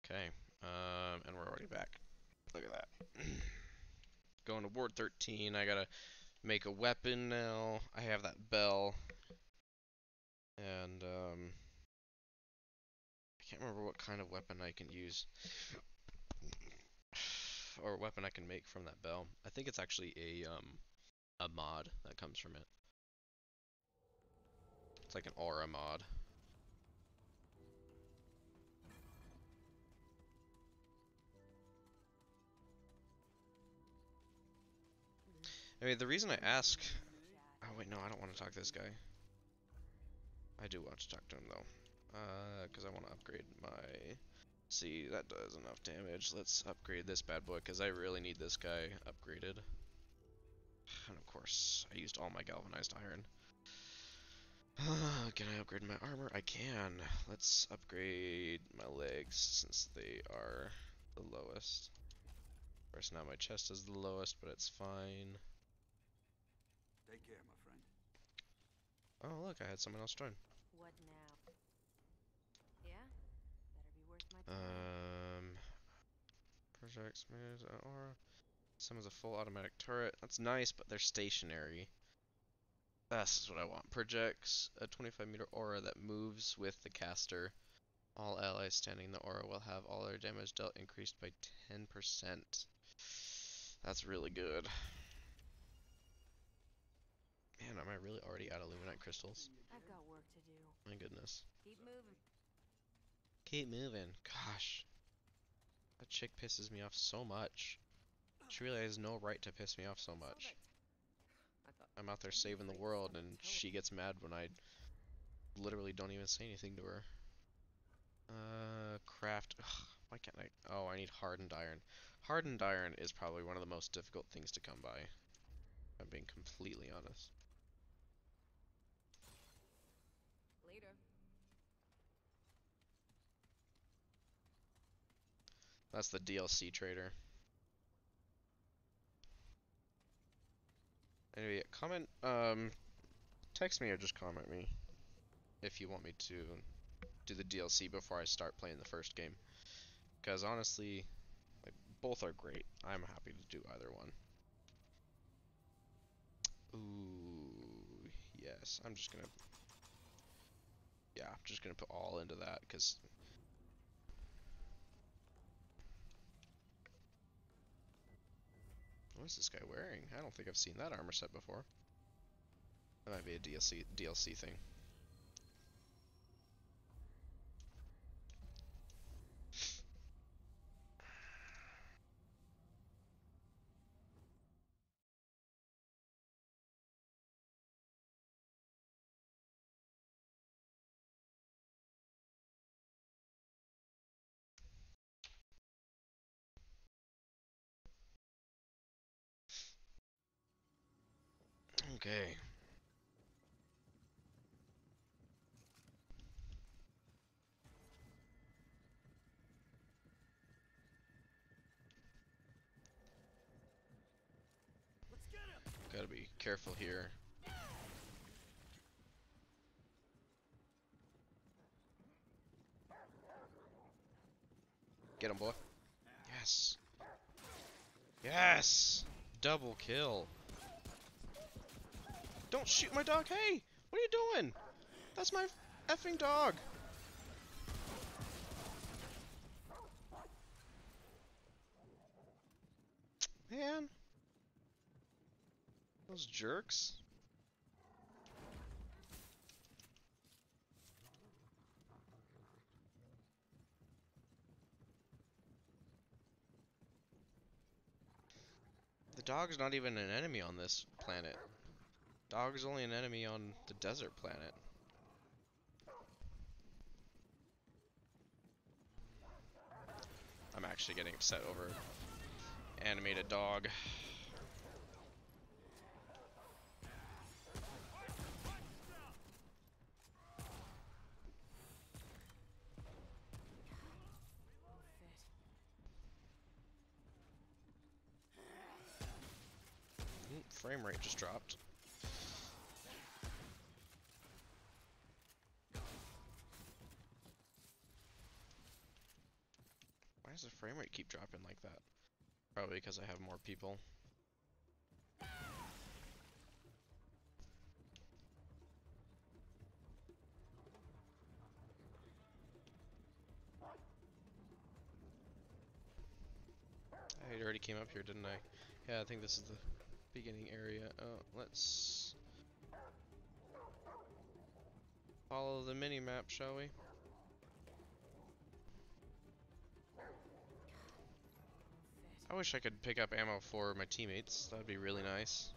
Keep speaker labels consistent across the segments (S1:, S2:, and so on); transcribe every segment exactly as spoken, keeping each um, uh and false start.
S1: Okay, um, and we're already back. Look at that. Going to Ward thirteen, I gotta make a weapon now. I have that bell. And, um, I can't remember what kind of weapon I can use. Or weapon I can make from that bell. I think it's actually a, um, a mod that comes from it. It's like an aura mod. I mean, the reason I ask... Oh, wait, no, I don't want to talk to this guy. I do want to talk to him, though. Uh, because I want to upgrade my... See, that does enough damage. Let's upgrade this bad boy, because I really need this guy upgraded. And of course, I used all my galvanized iron. Can I upgrade my armor? I can. Let's upgrade my legs, since they are the lowest. Of course, now my chest is the lowest, but it's fine.
S2: Take care, my friend.
S1: Oh, look, I had someone else join.
S3: What now? Yeah? Better be worth my time.
S1: Um, projects, moves, aura. Some is a full automatic turret. That's nice, but they're stationary. That's what I want. Projects a twenty-five meter aura that moves with the caster. All allies standing in the aura will have all their damage dealt increased by ten percent. That's really good. Man, am I really already out of luminite crystals?
S3: I've got work to do.
S1: My goodness.
S3: Keep moving.
S1: Keep moving. Gosh. That chick pisses me off so much. She really has no right to piss me off so much. I'm out there saving the world and she gets mad when I literally don't even say anything to her. Uh, craft. Ugh, why can't I? Oh, I need hardened iron. Hardened iron is probably one of the most difficult things to come by. If I'm being completely honest.
S3: Later.
S1: That's the D L C trader. Anyway, comment, um, text me or just comment me if you want me to do the D L C before I start playing the first game. Because honestly, like, both are great. I'm happy to do either one. Ooh, yes. I'm just gonna... Yeah, I'm just gonna put all into that, because... What is this guy wearing? I don't think I've seen that armor set before. That might be a D L C, D L C thing. Okay.
S2: Let's get him.
S1: Gotta be careful here. Get him, boy. Yes. Yes! Double kill. Don't shoot my dog. Hey! What are you doing? That's my effing dog. Man. Those jerks. The dog's not even an enemy on this planet. Dog's only an enemy on the desert planet. I'm actually getting upset over animated dog. Ooh, frame rate just dropped. does the frame rate keep dropping like that? Probably because I have more people. I already came up here, didn't I? Yeah, I think this is the beginning area. Oh, let's follow the mini-map, shall we? I wish I could pick up ammo for my teammates. That'd be really nice.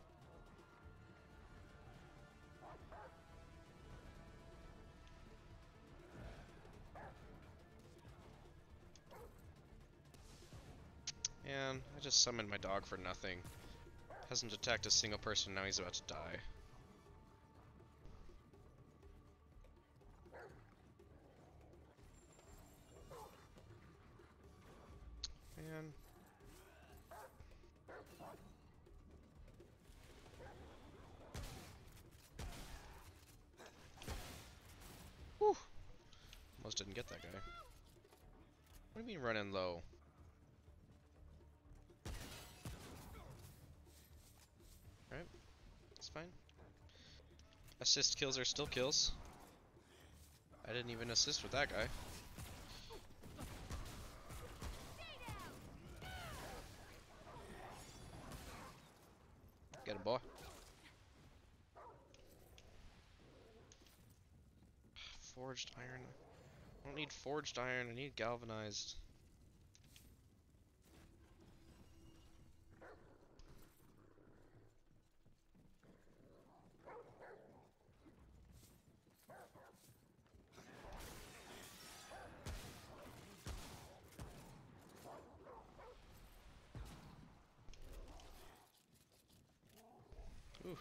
S1: Man, I just summoned my dog for nothing. Hasn't attacked a single person, now he's about to die. Man. Whew. Almost didn't get that guy. What do you mean running low? Right? It's fine. Assist kills are still kills. I didn't even assist with that guy. Get him, boy. Forged iron. I don't need forged iron, I need galvanized. Ooh.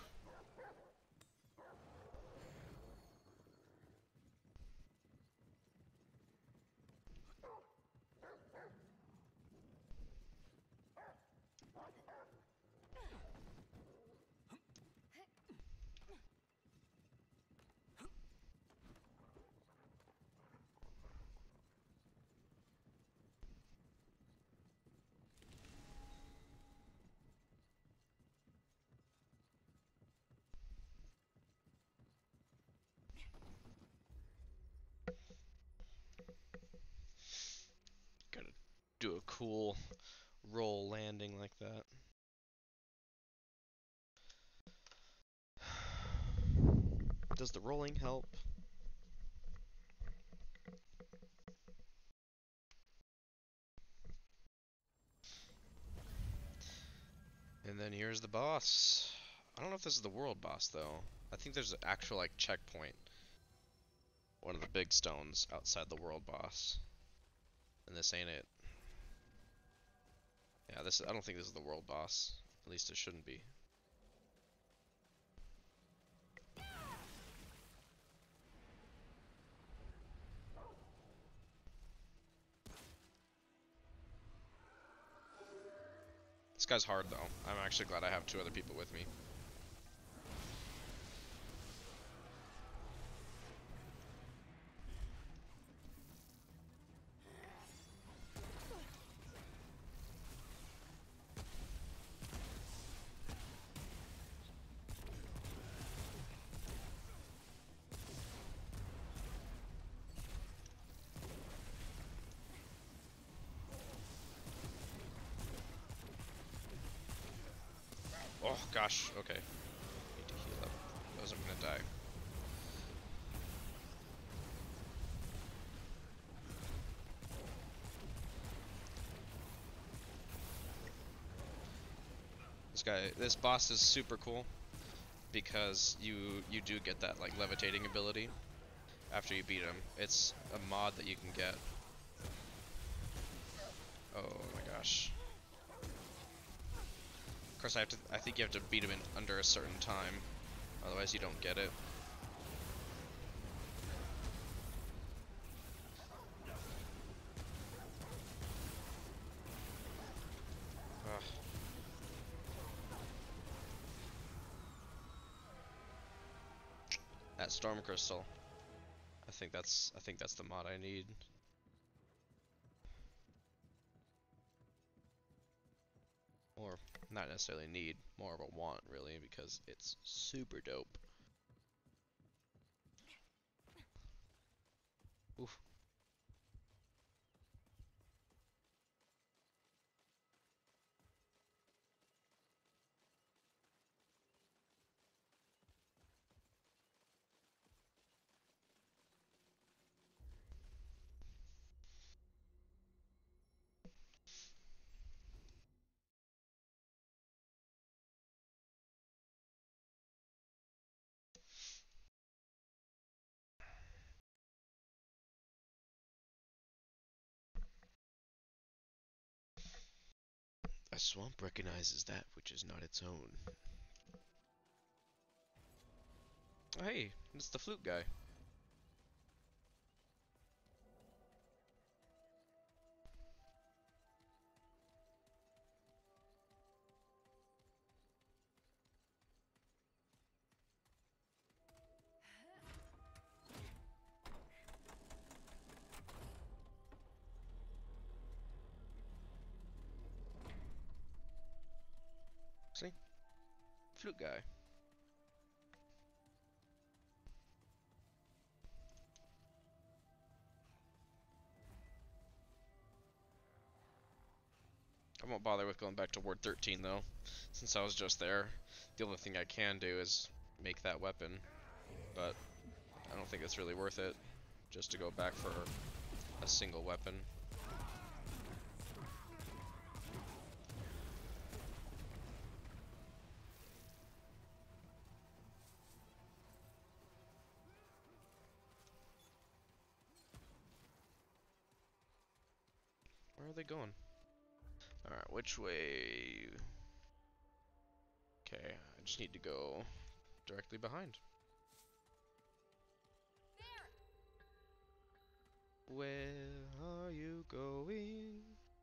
S1: Gotta do a cool roll landing like that. Does the rolling help? And then here's the boss. I don't know if this is the world boss though. I think there's an actual like checkpoint. One of the big stones outside the world boss. And this ain't it. Yeah, this I don't think this is the world boss. At least it shouldn't be. This guy's hard though. I'm actually glad I have two other people with me. Oh gosh, okay. Need to heal up. Otherwise I'm gonna die. This guy, this boss is super cool because you you do get that like levitating ability after you beat him. It's a mod that you can get. Oh my gosh. Of course, I have to. I think you have to beat him in under a certain time, otherwise you don't get it. Ugh. That storm crystal. I think that's. I think that's the mod I need. Or not necessarily need, more of a want really, because it's super dope. Oof. A swamp recognizes that which is not its own. Oh, hey, it's the flute guy. See? Flute guy. I won't bother with going back to Ward thirteen though, since I was just there. The only thing I can do is make that weapon, but I don't think it's really worth it just to go back for a single weapon. Where are they going? Alright, which way? Okay, I just need to go directly behind. Where are you going?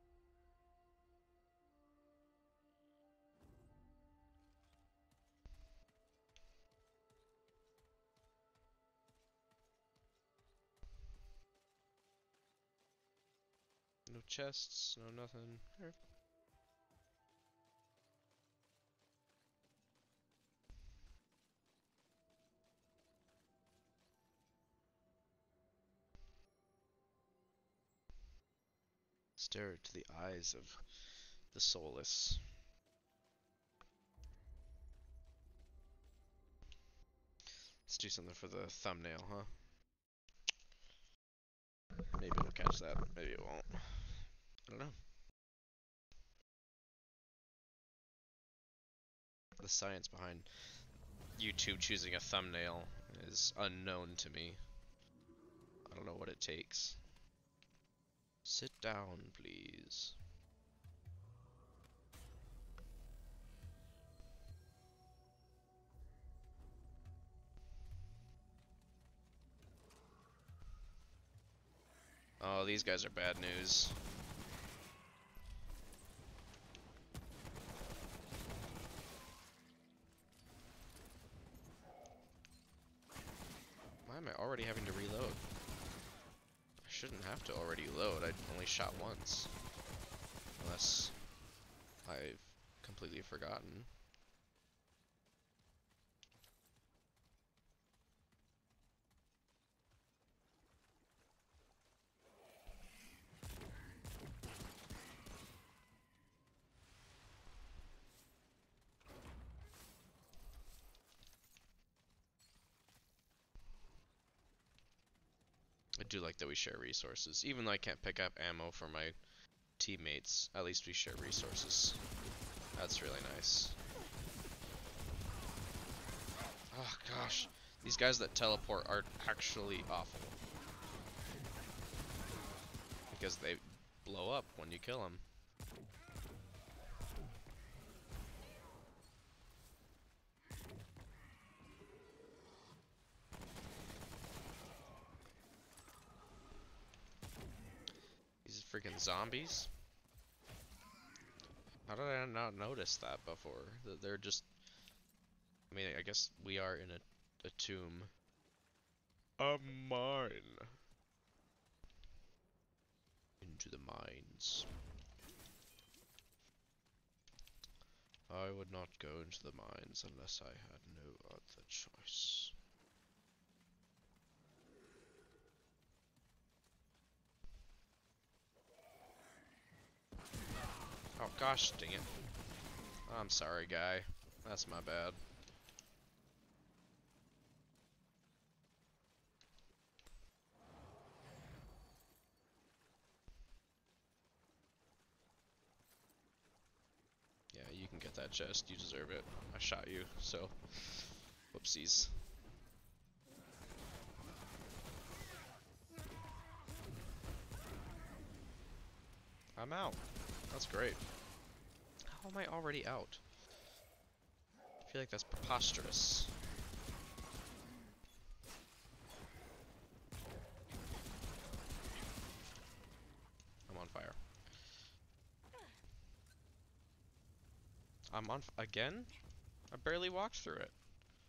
S1: No chests, no nothing. Here. Stare into the eyes of the soulless. Let's do something for the thumbnail, huh? Maybe it'll catch that, maybe it won't. I don't know. The science behind YouTube choosing a thumbnail is unknown to me. I don't know what it takes. Sit down, please. Oh, these guys are bad news. Why am I already having to reload? I shouldn't have to already load, I only shot once. Unless I've completely forgotten. I do like that we share resources. Even though I can't pick up ammo for my teammates, at least we share resources. That's really nice. Oh gosh, these guys that teleport are actually awful. Because they blow up when you kill them. These freaking zombies. How did I not notice that before? That they're just... I mean, I guess we are in a, a tomb. A mine. Into the mines. I would not go into the mines unless I had no other choice. Oh gosh, dang it. I'm sorry, guy. That's my bad. Yeah, you can get that chest. You deserve it. I shot you, so whoopsies. I'm out. That's great. How am I already out? I feel like that's preposterous. I'm on fire. I'm on f again? I barely walked through it.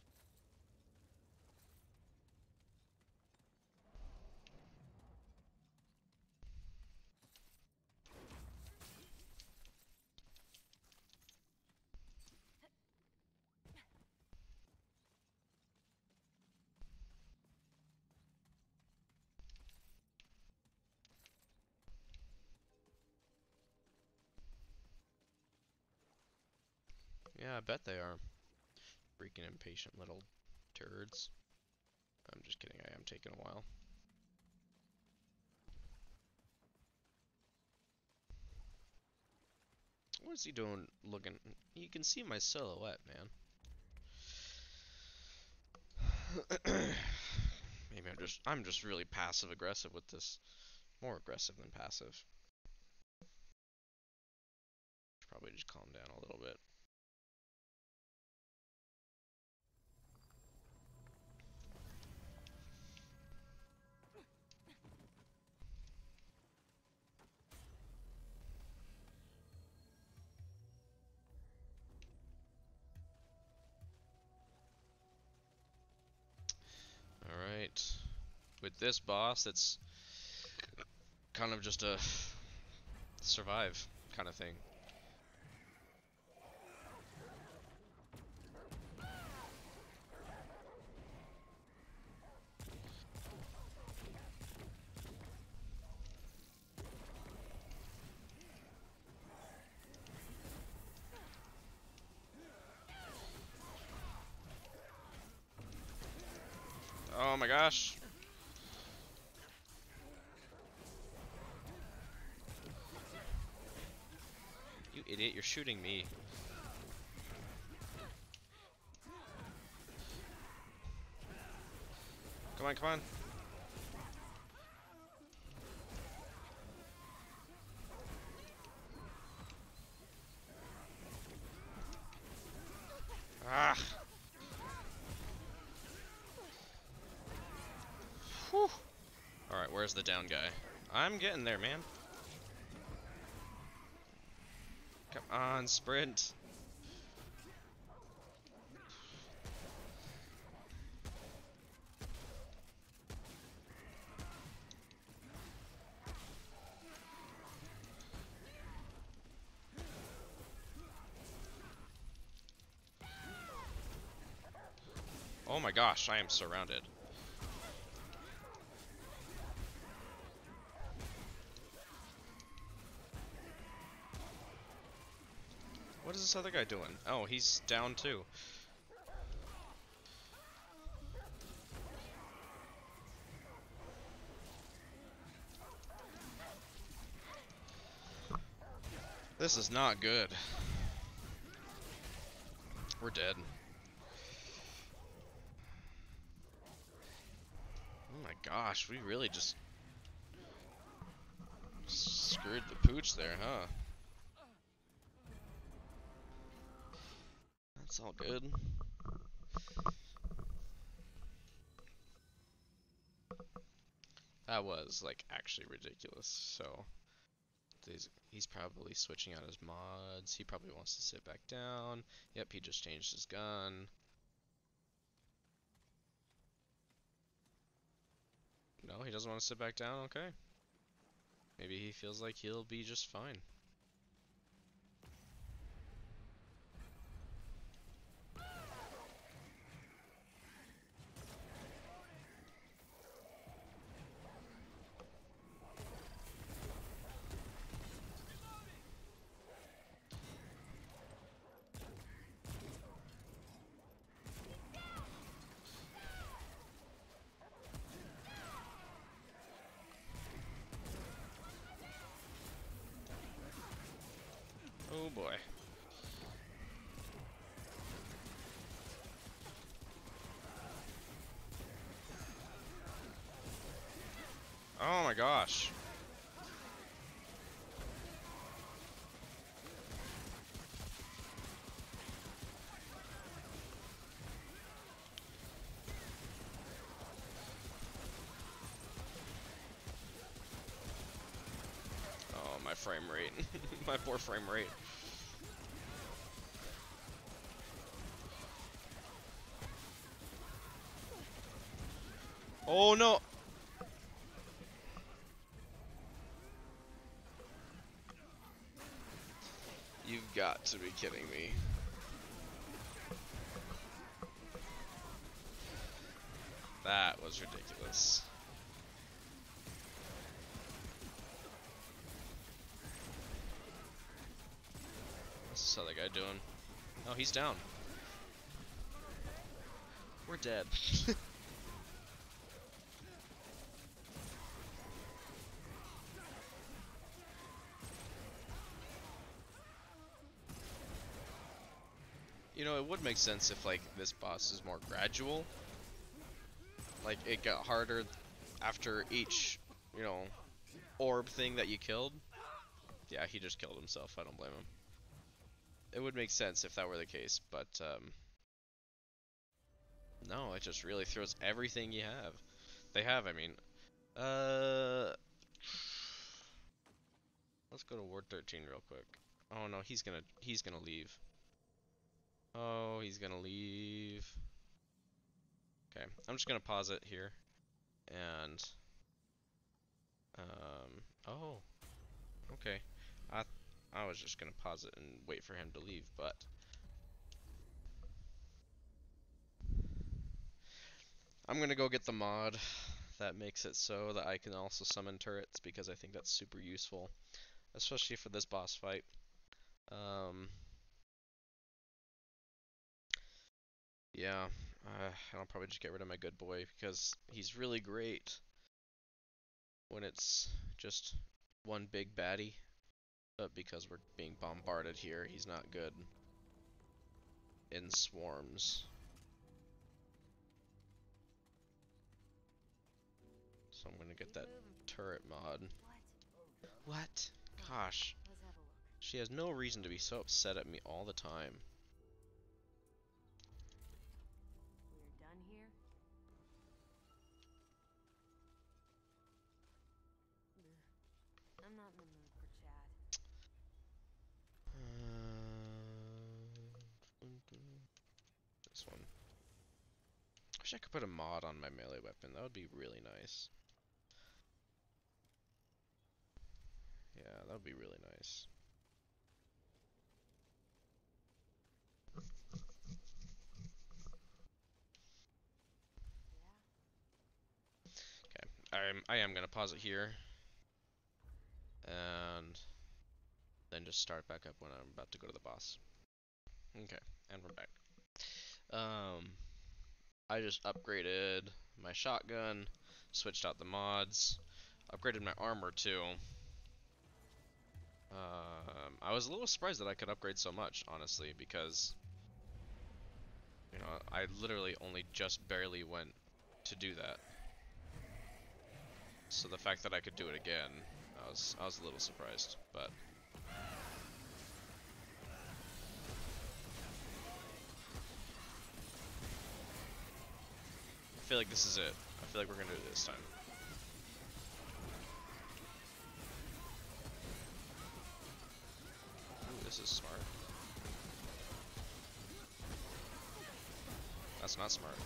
S1: Yeah, I bet they are. Freaking impatient little turds. I'm just kidding, I am taking a while. What is he doing looking? You can see my silhouette, man. Maybe I'm just I'm just really passive aggressive with this. More aggressive than passive. Should probably just calm down a little bit. Alright. With this boss, it's kind of just a survive kind of thing. Oh my gosh. You idiot, you're shooting me. Come on, come on. Ah. Whew. Alright, where's the down guy? I'm getting there, man. Come on, sprint. Oh my gosh, I am surrounded. What is this other guy doing? Oh, he's down too. This is not good. We're dead. Oh my gosh, we really just screwed the pooch there, huh? That's all good. That was, like, actually ridiculous, so... He's, he's probably switching out his mods. He probably wants to sit back down. Yep, he just changed his gun. No, he doesn't want to sit back down? Okay. Maybe he feels like he'll be just fine. boy. Oh my gosh. Oh, my frame rate. My poor frame rate. Oh no! You've got to be kidding me. That was ridiculous. What's this other guy doing? Oh, he's down. We're dead. You know, it would make sense if, like, this boss is more gradual. Like, it got harder after each, you know, orb thing that you killed. Yeah, he just killed himself. I don't blame him. It would make sense if that were the case, but, um... no, it just really throws everything you have. They have, I mean. Uh... Let's go to Ward thirteen real quick. Oh no, he's gonna, he's gonna leave. Oh, he's gonna leave. Okay, I'm just gonna pause it here. And... Um... Oh. Okay. I I was just gonna pause it and wait for him to leave, but I'm gonna go get the mod that makes it so that I can also summon turrets, because I think that's super useful, especially for this boss fight. Um, yeah, uh, I'll probably just get rid of my good boy, because he's really great when it's just one big baddie, but because we're being bombarded here, he's not good in swarms. So I'm gonna get that turret mod. What? Gosh.
S3: Let's have a look.
S1: She has no reason to be so upset at me all the time.
S3: We're done here. Ugh. I'm not in the mood for chat.
S1: Uh, this one. I wish I could put a mod on my melee weapon. That would be really nice. Yeah, that would be really nice. Okay, I'm I am gonna pause it here, and then just start back up when I'm about to go to the boss. Okay, and we're back. Um, I just upgraded my shotgun, switched out the mods, upgraded my armor too. Um, I was a little surprised that I could upgrade so much, honestly, because, you know, I literally only just barely went to do that. So the fact that I could do it again, I was I was a little surprised, but I feel like this is it. I feel like we're gonna do it this time. Ooh, this is smart. That's not smart.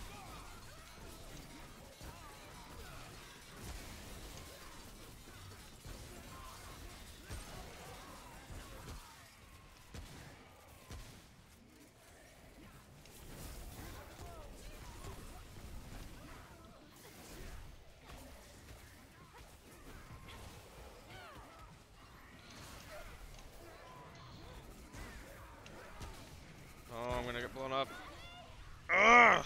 S1: Oh, I'm gonna get blown up. Ugh!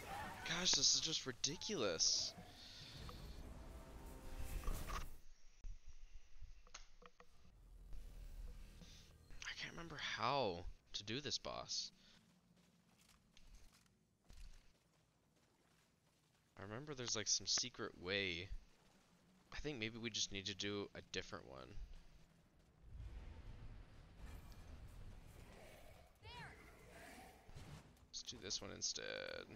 S1: Gosh, this is just ridiculous. do this boss. I remember there's like some secret way. I think maybe we just need to do a different one. Let's do this one instead.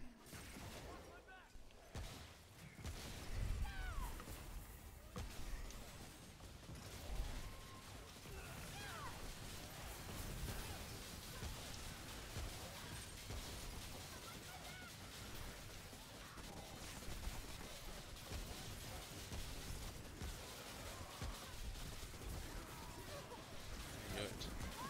S1: I knew it.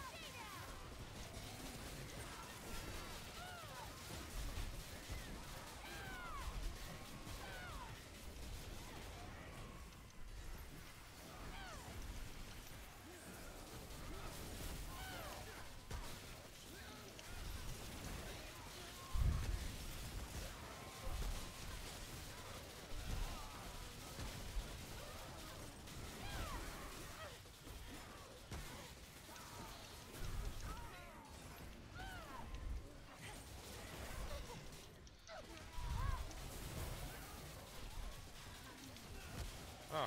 S1: Oh.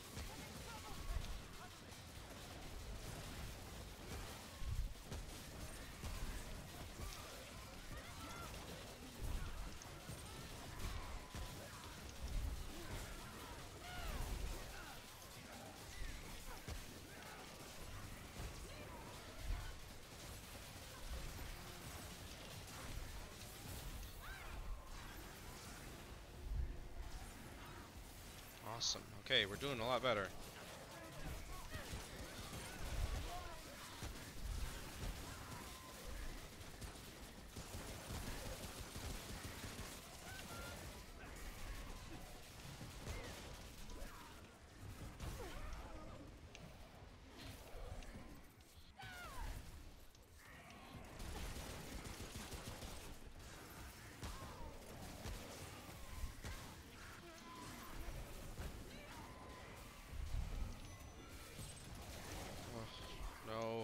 S1: Awesome. Okay, we're doing a lot better. No.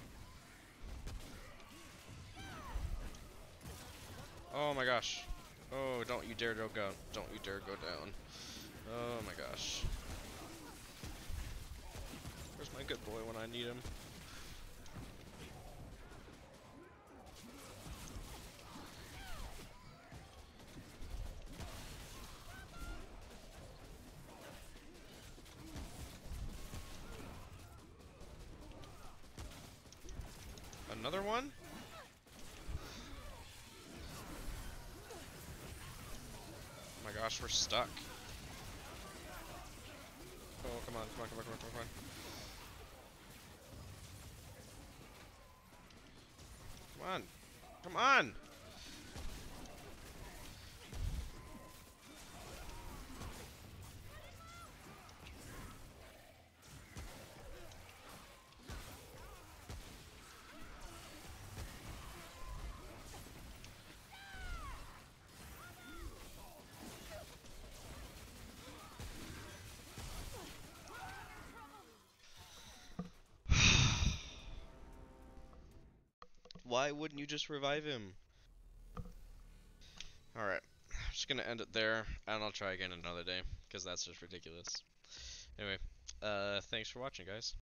S1: Oh my gosh. Oh, don't you dare go down. Don't you dare go down. Oh my gosh. Where's my good boy when I need him? Another one? Oh my gosh, we're stuck. Oh, come on, come on, come on, come on, come on. Come on. Come on! Why wouldn't you just revive him? Alright, I'm just gonna end it there, and I'll try again another day, because that's just ridiculous. Anyway, uh, thanks for watching, guys.